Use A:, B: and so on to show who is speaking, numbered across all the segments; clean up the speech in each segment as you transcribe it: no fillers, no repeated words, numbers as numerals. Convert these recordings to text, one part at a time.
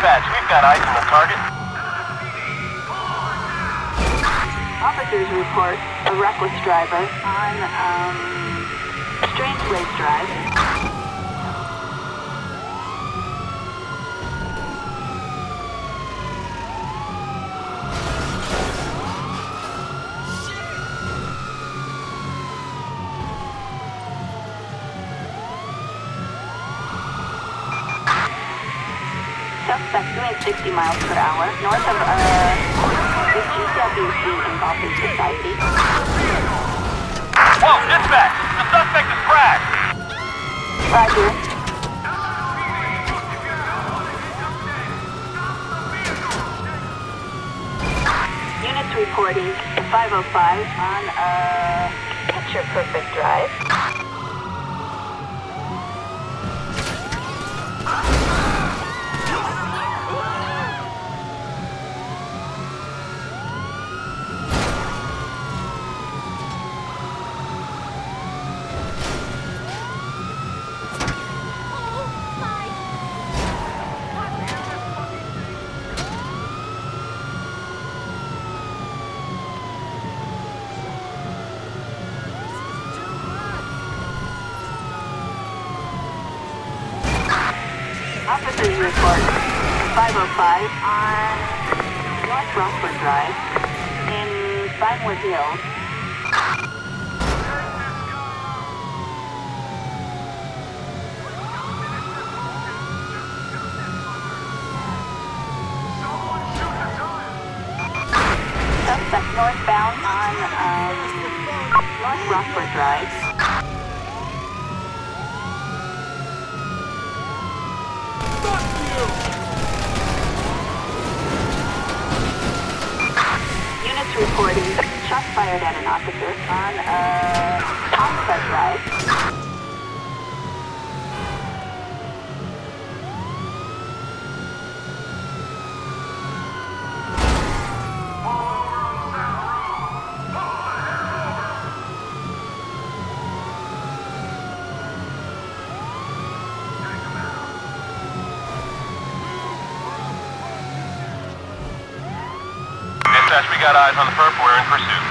A: Dispatch, we've got eyes on the target.
B: Officers report a reckless driver on, Strange Lake Drive. Suspect doing 60 miles per hour north of the GWC involved in society.
A: Whoa, dispatch! The suspect is crashed!
B: Roger. Units reporting 505 on Picture Perfect Drive. Officers report 505 on North Rockford Drive in Vinewood Hills. Suspect northbound on North Rockford Drive. Units reporting shots fired at an officer on Thompson Drive.
A: Dispatch, we got eyes on the perp. We're in pursuit.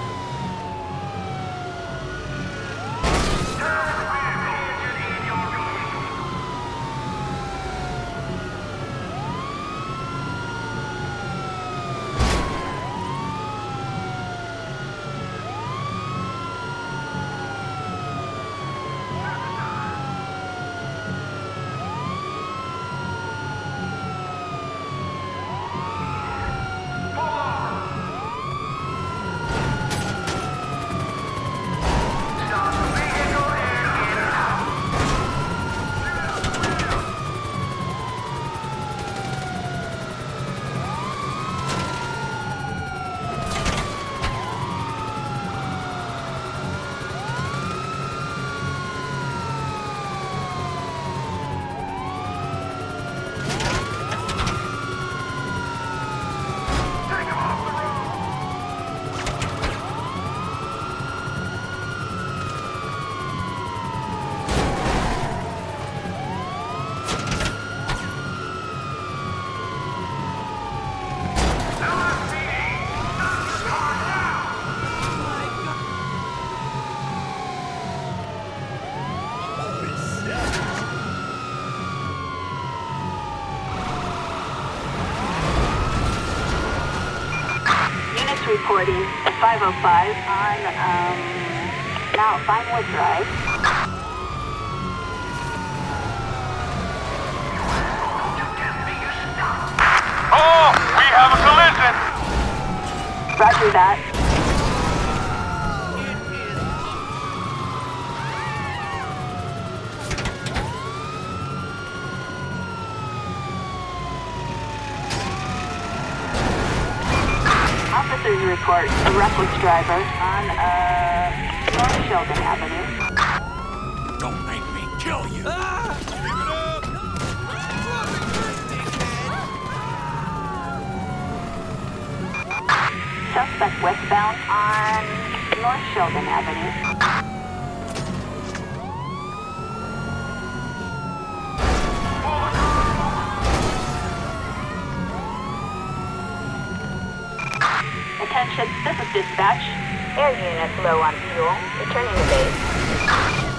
B: Reporting at 505 on now Vinewood Drive.
A: Oh, we have a collision!
B: Roger that. Officers report a reckless driver on North Sheldon Avenue.
C: Don't make me kill you!
B: Suspect westbound on North Sheldon Avenue. Attention, this is dispatch.
D: Air units low on fuel. Returning to base.